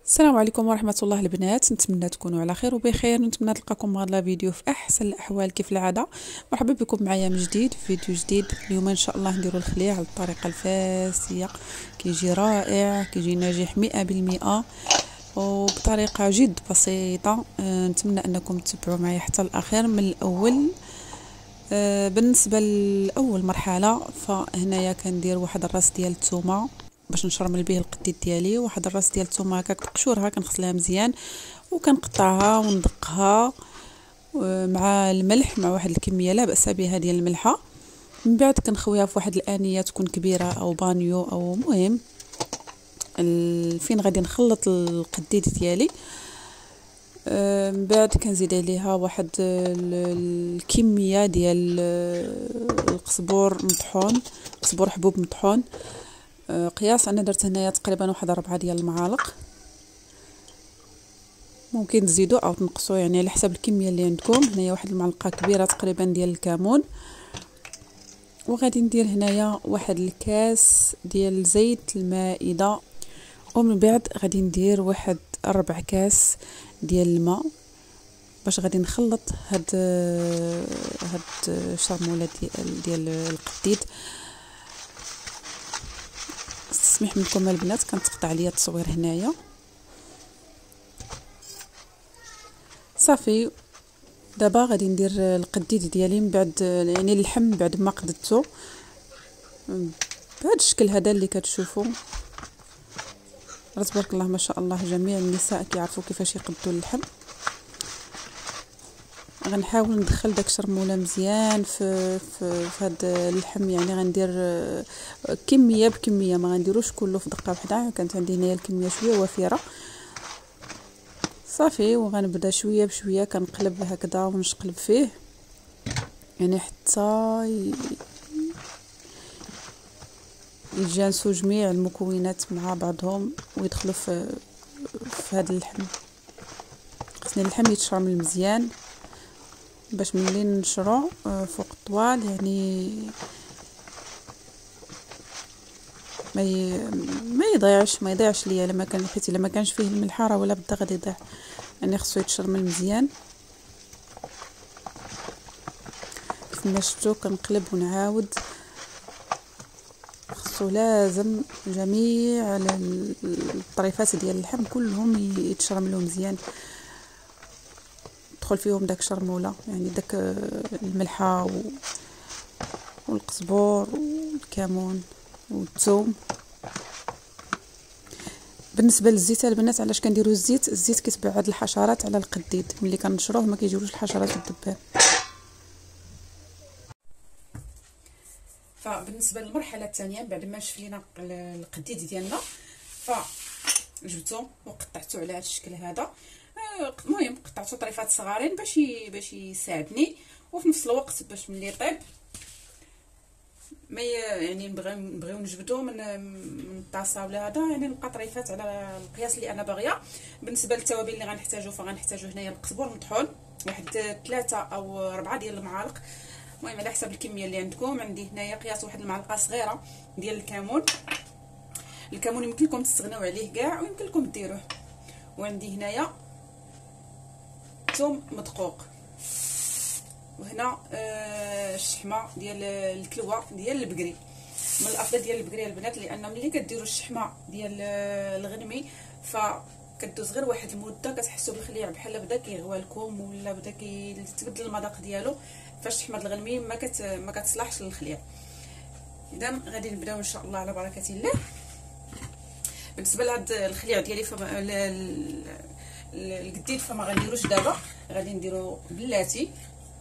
السلام عليكم ورحمة الله البنات، نتمنى تكونوا على خير وبخير، ونتمنى تلقاكم هذا الفيديو في احسن الاحوال كيف العاده. مرحبا بكم معايا من جديد في فيديو جديد. اليوم ان شاء الله نديروا الخليع على الطريقه الفاسيه، كيجي رائع، كيجي ناجح 100% وبطريقه جد بسيطه. نتمنى انكم تتبعوا معايا حتى الاخير من الاول. بالنسبه لاول مرحله، فهنايا كندير واحد الراس ديال الثومه باش نشرمل به القديد ديالي. واحد الراس ديال الثومه هكاك تقشورها، كنغسلها مزيان وكنقطعها وندقها مع الملح، مع واحد الكميه لا باس بها ديال الملحه. من بعد كنخويها في واحد الانيه تكون كبيره او بانيو او مهم فين غادي نخلط القديد ديالي. من بعد كنزيد عليها واحد الكميه ديال القزبور مطحون، قزبور حبوب مطحون. قياس انا درت هنايا تقريبا واحد 4 ديال المعالق، ممكن تزيدوا او تنقصوا يعني على حسب الكميه اللي عندكم. هنايا واحد المعلقه كبيره تقريبا ديال الكمون. وغادي ندير هنايا واحد الكاس ديال زيت المائده، ومن بعد غادي ندير واحد 4 كاس ديال الماء باش غادي نخلط هاد الشرموله ديال القديد. تسمح منكم البنات كنتقطع عليا التصوير هنايا. صافي دابا غادي ندير القديد ديالي من بعد، يعني اللحم بعد ما قددته بهذا الشكل هذا اللي كتشوفوا. تبارك الله ما شاء الله، جميع النساء كيعرفوا كيفاش يقدوا اللحم. غنحاول ندخل داك الشرموله مزيان في هذا اللحم، يعني غندير كميه بكميه، ما غنديروش كله في دقه واحده. كانت عندي هنايا الكميه شويه وفيره. صافي وغنبدا شويه بشويه كنقلب هكذا ونشقلب فيه، يعني حتى يتجانسوا جميع المكونات مع بعضهم ويدخلوا في هذا اللحم. خصني اللحم يتشرمل مزيان باش ملي نشرو فوق الطوال يعني ما يضيعش ليا لما كان، حيت الا ما كانش فيه الملح راه ولا بدا غادي يضيع، يعني خصو يتشرمل مزيان. كما شفتوا كنقلب ونعاود، خصو لازم جميع الطريفات ديال اللحم كلهم يتشرملوا مزيان، يدخل فيهم داك الشرموله، يعني داك الملحه والقزبور والكمون والثوم. بالنسبه للزيت البنات، علاش كنديروا الزيت كيتبعد الحشرات على القديد، ملي كنشروه ما كيجيوش الحشرات والدبان. فبالنسبه للمرحله الثانيه بعد ما شفينا القديد ديالنا، فجبتو وقطعته على هذا الشكل هذا. المهم قطعته طريفات صغارين باش يساعدني، وفي نفس الوقت باش ملي يطيب ما يعني نبغيو نجبدو من الطاسه ولا هذا، يعني نبقى طريفات على القياس اللي انا باغيه. بالنسبه للتوابل اللي غنحتاجو، فغنحتاجو هنايا القزبور مطحون واحد 3 أو 4 ديال المعالق، المهم على حسب الكميه اللي عندكم. عندي هنايا قياس واحد المعلقه صغيره ديال الكمون. الكمون يمكن لكم تستغناو عليه كاع ويمكن لكم ديروه. وعندي هنايا ثوم مدقوق، وهنا الشحمه ديال الكلوه ديال البقري. من الافضل ديال البقري البنات، لان ملي كديروا الشحمه ديال الغنمي فكدوز غير واحد المده كتحسوا بالخليع بحال بدا كيغوى لكم ولا بدا كيتبدل المذاق ديالو. فالشحمه الغنمي ما كتصلحش للخليع. اذا غادي نبداو ان شاء الله على بركه الله. بالنسبه لهاد الخليع ديالي القديد فما غنديروش دابا، غادي نديرو بلاتي.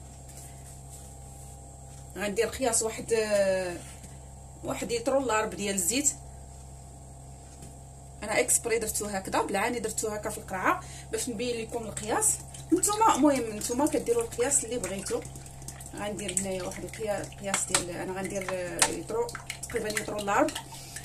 غندير قياس واحد لتر ولا ربع ديال الزيت. انا اكسبري درتو هكذا بالعاني، درتو هكا في القرعه باش نبين لكم القياس. نتوما المهم نتوما كديروا القياس اللي بغيتو. غندير هنايا واحد القياس ديال، انا غندير لتر تقريبا لتر ولا ربع.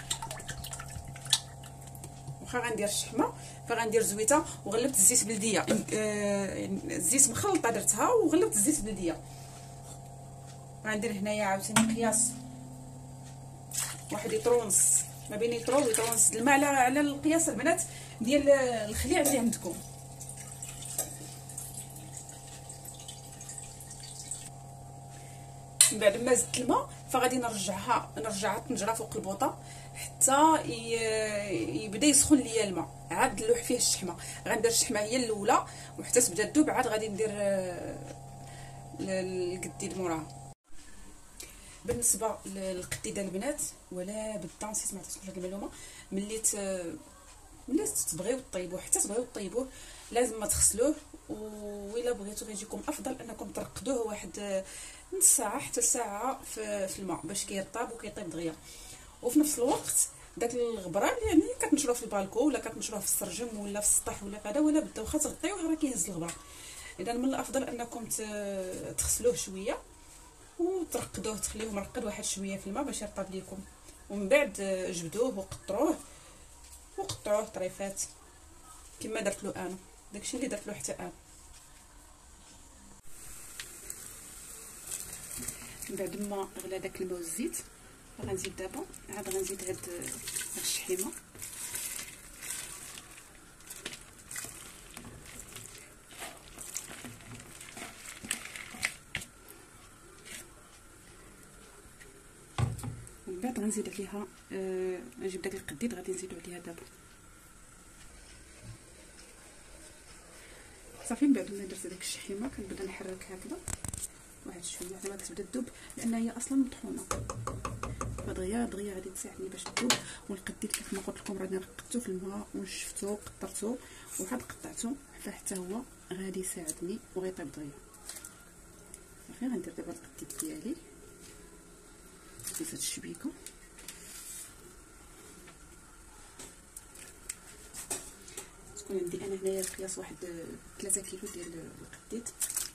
واخا غندير الشحمه فغندير زويته وغلبت الزيت بلديه، الزيت مخلطه درتها وغلبت الزيت بلديه. غندير هنايا عاوتاني قياس واحد لتر ونص ما بين يطرو ويطرو نص الماء على القياس البنات ديال الخليع اللي عندكم. من بعد ما زدت الماء فغادي نرجعها تنجرى فوق البوطه حتى يبدا يسخن ليا الماء. عاد نلوح فيه الشحمه، غندير الشحمه هي الاولى وحتى تبدا تذوب، عاد غادي ندير القديد موراها. بالنسبه للقديده البنات ولا بدا نسيت ما عطيتكمش هذه المعلومه، ملي تبغيو طيبوه حتى تبغيو طيبوه لازم ما تغسلوه، وإلا بغيتو غيجيكم افضل انكم ترقدوه واحد نص ساعه حتى ساعه في الماء باش كيرطاب وكيطيب دغيا. وفي نفس الوقت داك الغبران يعني كتنشروه في البالكو ولا كتنشروه في السرجم ولا في السطح ولا كذا، ولا بدا واخا تغطيوه راه كيهز الغبره. اذا من الافضل انكم تغسلوه شويه وترقدوه، تخليوه مرقد واحد شويه في الماء باش يرطب ليكم، ومن بعد جبدوه وقطعوه طريفات كما درت له انا. داكشي اللي درت له حتى انا. من بعد ما غلا داك الماء والزيت غنزيد دابا عاد غنزيد هاد الشحيمه. ومن بعد غنزيد عليها نجيب داك القديد غادي نزيدو عليها دابا صافي. من بعد ما درت داك الشحيمه كنبدا نحرك هكذا واحد شويه حتى ما كتبدا تذوب، لان هي اصلا مطحونه فدغيا غادي تساعدني باش تذوب. والقديد كيف ما قلت لكم راني رقدته في الماء ونشفتو قطرته وعاد قطعته فحتى هو غادي يساعدني وغيطيب دغيا. صافي غندير دابا القديد ديالي في هاد الشبيكه. تكون عندي انا هنايا القياس واحد 3 كيلو ديال القديد.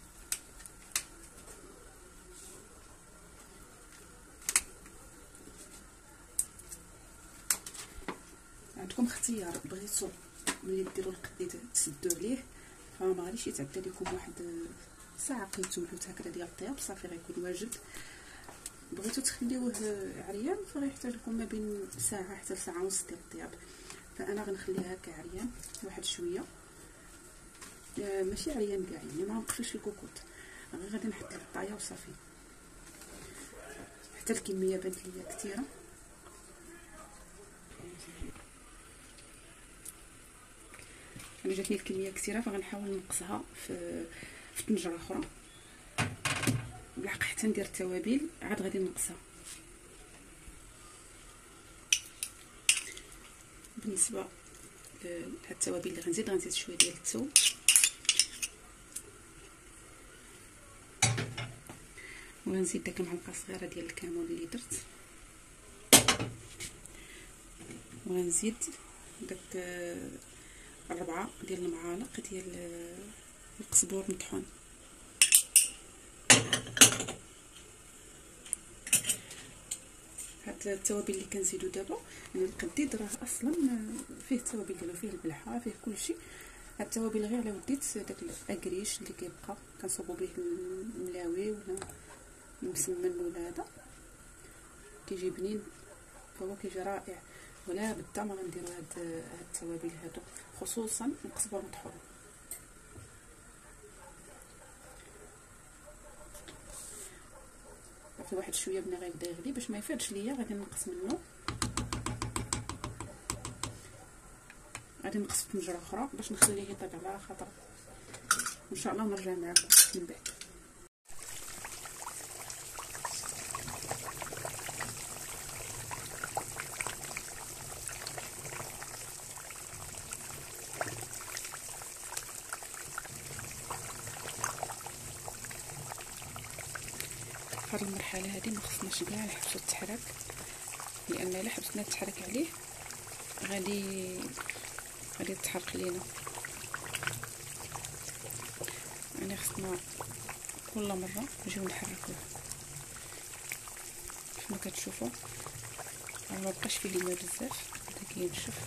عندكم اختيار، بغيتو ملي ديروا القديد تسدوا عليه فما غاديش يتعدى لكم واحد ساعه قيتو ملوت هكذا ديال الطياب صافي غيكون واجد. بغيتو تخليوه عريان فغيحتاج لكم ما بين ساعه حتى ساعه ونص ديال الطياب، فانا غنخليها هكا عريان واحد شويه، ماشي عريان كاع يعني ما نقفلش الكوكوط، غير غادي نحط الطايه وصافي. حتى الكميه بانت ليا كثيره انا جاتني الكميه كثيره فغنحاول نقصها في طنجره اخرى بالحق حتى ندير التوابل عاد غادي نقصها. بالنسبه لهاد التوابل اللي غنزيد شويه ديال الثوم وغنزيد داك المعلقه صغيره ديال الكمون اللي درت، وغنزيد داك 4 ديال المعالق ديال القزبور مطحون. هاد التوابل اللي كنزيدو دابا يعني القديد راه اصلا فيه التوابل ديالو، فيه الملحه فيه كلشي. هاد التوابل غير على وديت داك الاكريش اللي كيبقى كنصوبو به الملاوي ولا المسمن ولا هذا كيجي بنين فهو كيجي رائع. ولا بدا ما غنديرو هاد التوابل هادو خصوصا القزبر مطحون. في واحد شويه بنا غيبدا يغلي باش ما يفيضش ليا غادي نقص منه، غادي نقص في طنجره اخرى باش نخليه يطيب على خاطر ان شاء الله نرجع معكم من بعد. هاد المرحله هذه ما خصناش كاع نحبسو التحرك، لان الا حبسنا التحرك عليه غادي يتحرق لينا. يعني خصنا كل مره نجيو نحركوه كما كتشوفوا راه مبقاش فيه الماء بزاف بدا كينشف.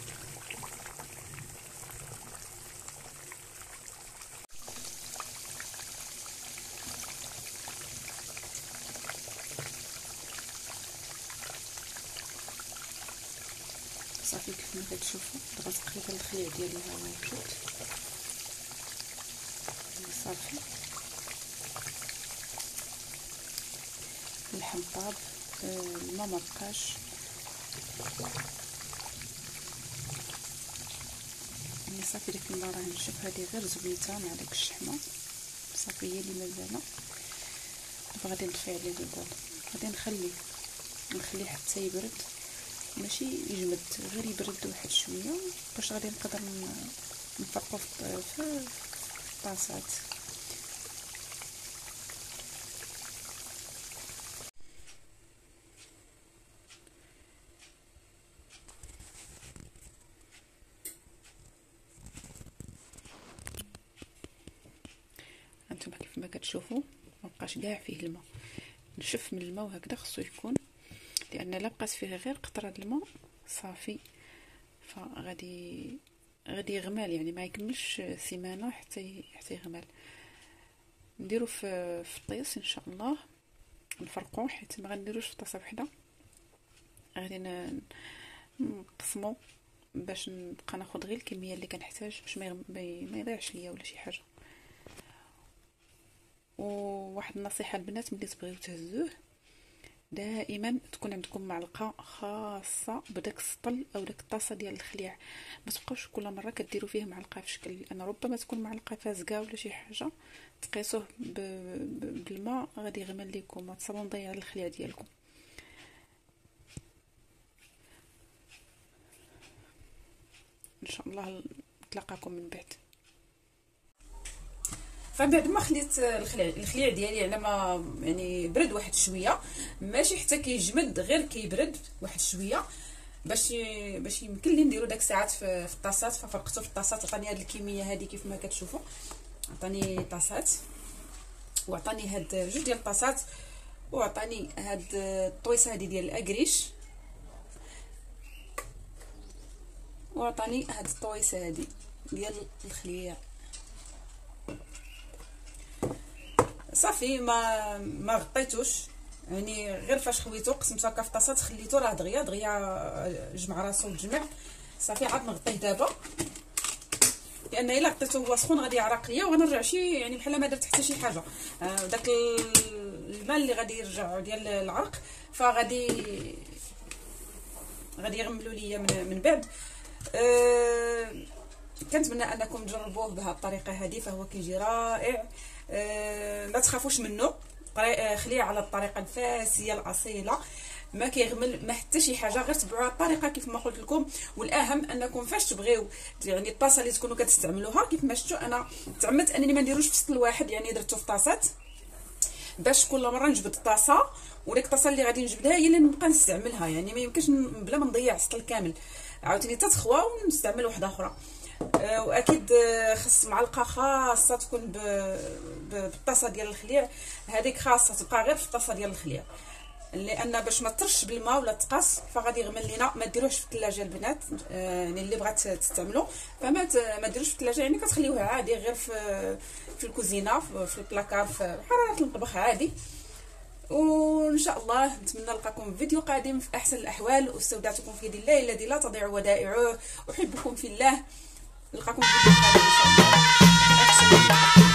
صافي كيف ما كتشوفوا دابا تقريبا الخليع ديالي ها هو موجود صافي. اللحم طاب، الماء ما بقاش. يعني صافي ديك الماء راه نشف، هذه غير زويته مع داك الشحمه صافي هي اللي مازال. دابا غادي نطفي عليه البال، غادي نخليه حتى يبرد، ماشي يجمد، غير يبرد واحد شويه باش غادي نقدر نفرقو في الطاسات. هانتوما كيف ما كتشوفوا ما بقاش كاع فيه الماء، نشف من الماء وهكذا خصو يكون، لان لا بقات فيه غير قطره الماء صافي فغادي يغمال، يعني ما يكملش سيمانه حتى يغمال. نديرو في الطيس ان شاء الله، نفرقوه حيت ما غنديروش في طاسه وحده، غادي نقسمو باش نبقى ناخذ غير الكميه اللي كنحتاج باش ما يضيعش ليا ولا شي حاجه. وواحد النصيحه البنات، ملي تبغيو تهزوه دائما تكون عندكم معلقه خاصه بداك السطل او داك الطاسه ديال الخليع، ما تبقاوش كل مره كديروا فيه معلقه في شكل، لان ربما تكون معلقه فازقه ولا شي حاجه تقيسوه بالماء غادي يغمل لكم وتصاوبوا مضيع الخليع ديالكم. ان شاء الله نتلاقاكم من بعد. فبعد ما خليت الخليع ديالي على ما يعني برد واحد شويه، ماشي حتى كيجمد، غير كيبرد واحد شويه باش يمكن لي نديرو داك الساعات في الطاسات. ففرقته في الطاسات، عطاني هاد الكميه هذه كيف ما كتشوفوا، عطاني طاسات وعطاني هاد جوج ديال الطاسات، وعطاني هاد الطويسه هذه ديال الاكريش، وعطاني هاد الطويسه هذه ديال الخليع. صافي ما غطيتوش، يعني غير فاش خويتو قسمتو هكا في الطاسات خليتو راه دغيا جمع راسو وتجمع. صافي عاد نغطيه دابا، لان الا غطيتو هو سخون غادي يعرق ليا وغنرجع شي يعني بحال ما درت حتى شي حاجه. داك الماء اللي غادي يرجع ديال العرق فغادي يغملوا ليا من بعد. كنتمنى انكم تجربوه بهذه الطريقه هذه، فهو كيجي رائع. ما تخافوش منه، خليه على الطريقه الفاسيه الاصيله، ما كيغمل ما حتى شي حاجه، غير تبعوا الطريقه كيف ما قلت لكم. والاهم انكم فاش تبغيو يعني الطاسه اللي تكونوا كتستعملوها كيف ما شفتوا انا تعمدت انني ما نديروش في سطل واحد، يعني درتو في طاسات باش كل مره نجبد الطاسه، وديك الطاسه اللي غادي نجبدها هي اللي نبقى نستعملها، يعني ما يمكنش بلا ما نضيع السطل كامل، عاوتاني تتخوى ونستعمل واحده اخرى. واكيد خص معلقه خاصه تكون بالطاسه ديال الخليع، هذيك خاصه تبقى غير في الطاسه ديال الخليع، لان باش ما ترش بالماء ولا تقاس فغادي يغمل لينا. ما ديروش في الثلاجه البنات، يعني اللي بغات تستعملوا فما ما ديروش في الثلاجه، يعني كتخليوها عادي غير في الكوزينه في البلاكار في حراره المطبخ عادي. وان شاء الله نتمنى نلقاكم في فيديو قادم في احسن الاحوال. واستودعتكم في يد الله الذي لا تضيع ودائعه، احبكم في الله. نلقاكم في فيديو قادم ان شاء الله.